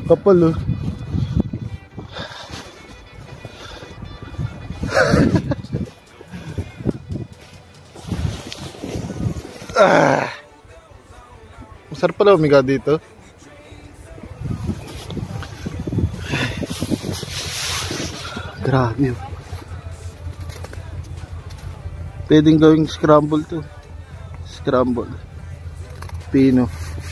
Kapal oh. Masarap pala umiga dito. Grabe. Pwedeng gawing scramble to. Scramble. Pino.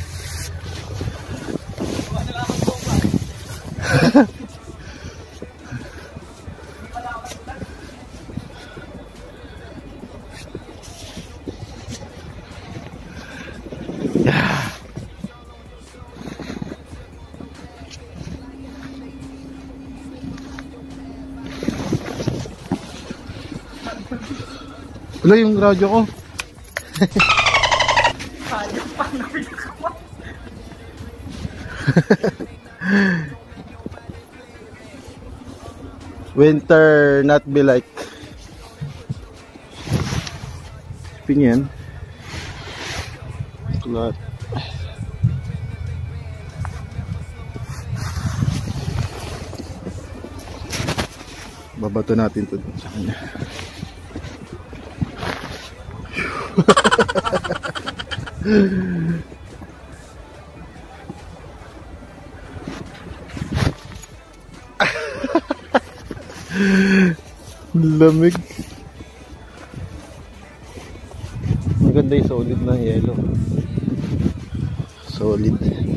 Wala yung radyo ko. Winter not be like. Pinyan. Kulat. Babato natin to sa kanya. Lamig. Maganda yung solid na yelo. Solid.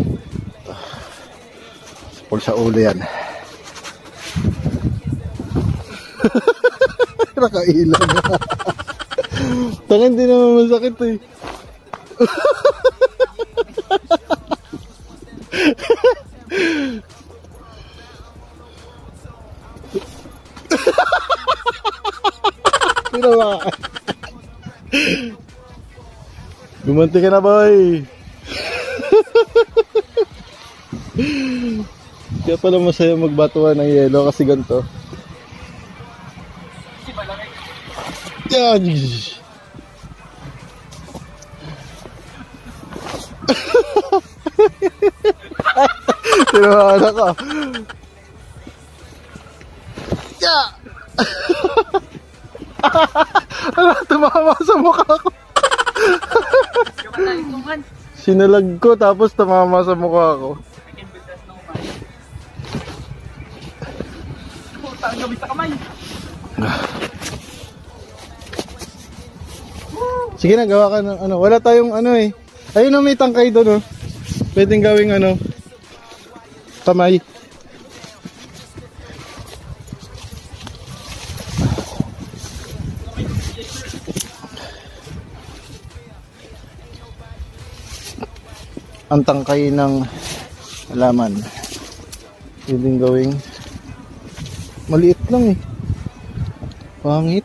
Pag sa ulo yan. Nakailan na. Tangan din naman masakit eh. Pinawakan. Gumanti ka na boy. Kaya pala masaya magbatuan ng yelo kasi ganito. Yan. Tinawakan ako. Yeah. Ano, tumama sa mukha ko. Sinalag ko tapos tumama sa mukha ko. Sige na, gawa ka ng ano. Wala tayong ano eh. Ayun na, may tangkay doon oh. Pwedeng gawing ano, kamay. Ang tangkay ng halaman. Pwedeng gawing maliit lang eh. Pangit.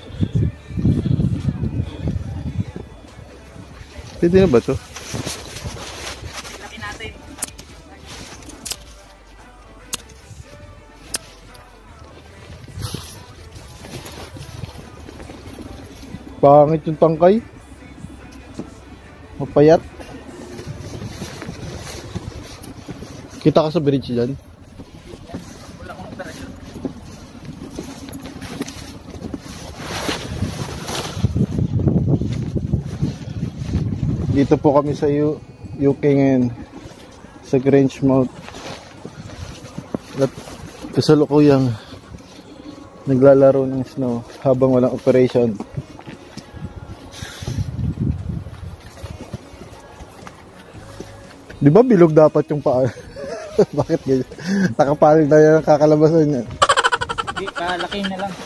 Pwede na ba ito? Laki natin. Pangit yung tangkay. Mapayat. Kita ka sa bridge dyan. Dito po kami sa UK ngayon, sa Grangemouth. At kasalukuyang naglalaro ng snow habang walang operation. Di ba bilog dapat yung paa? Bakit ganyan? Nakapalig na yan ang kakalabasan niya. Hindi, kalaki na lang.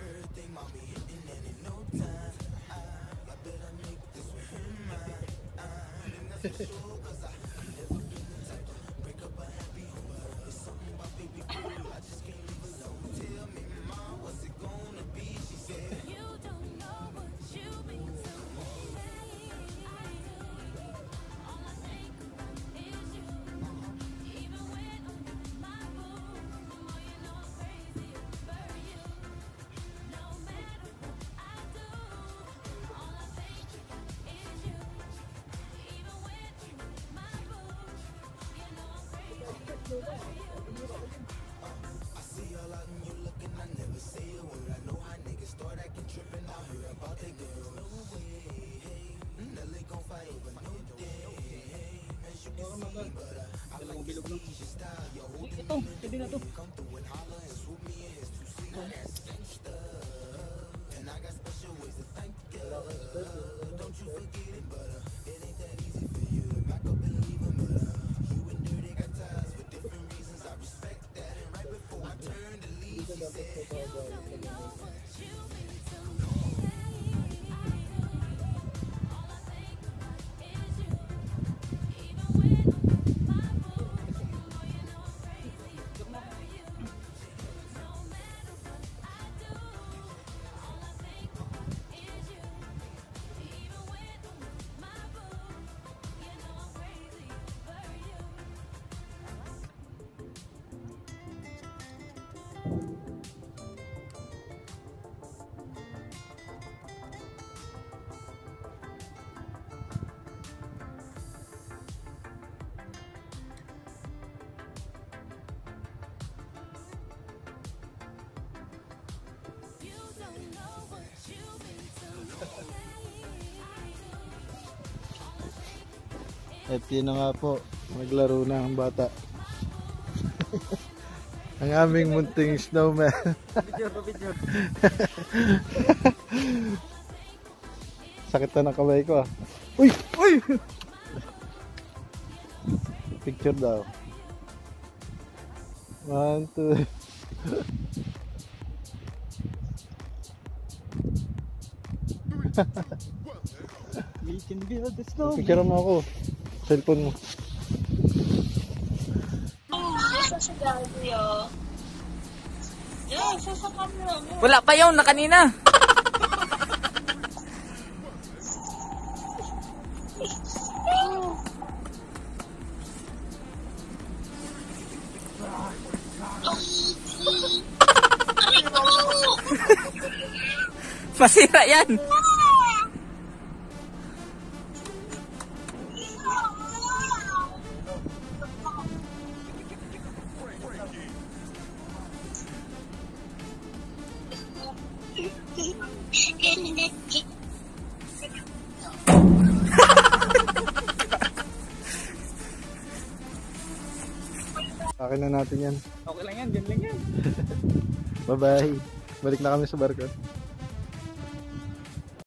Ito, pwede na to. At yun na nga po, naglaro na ang bata. Ang aming munting snowman. Sakit na ng kamay ko ah. Uy! Uy! Picture daw. 1, 2. We can build the snow. Picture mo ako. Cellphone mo. Wala pa yun na kanina. Masira yan. Akin na natin yan. Okay lang yan, dyan lang yan. Bye bye. Balik na kami sa barko.